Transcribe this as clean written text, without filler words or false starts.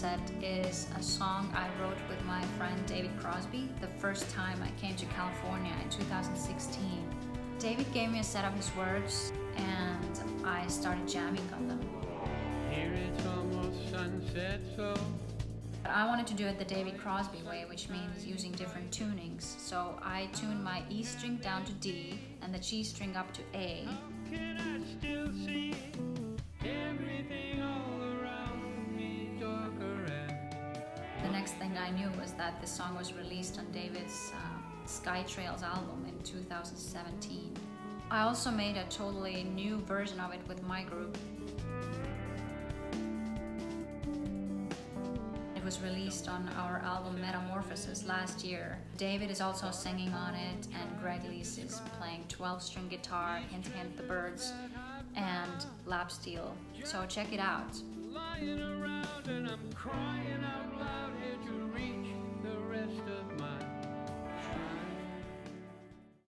Sunset is a song I wrote with my friend David Crosby the first time I came to California in 2016. David gave me a set of his words and I started jamming on them. Here it's almost sunset, so I wanted to do it the David Crosby way, which means using different tunings. So I tuned my E string down to D and the G string up to A. can I still see everything all around me darker and The next thing I knew was that the song was released on David's Sky Trails album in 2017. I also made a totally new version of it with MaiGroup. It was released on our album Metamorphosis last year. David is also singing on it, and Mai Leisz is playing 12-string guitar, hint hint the birds, and lap steel. So check it out. lying around and I'm crying out loud here to reach the rest of my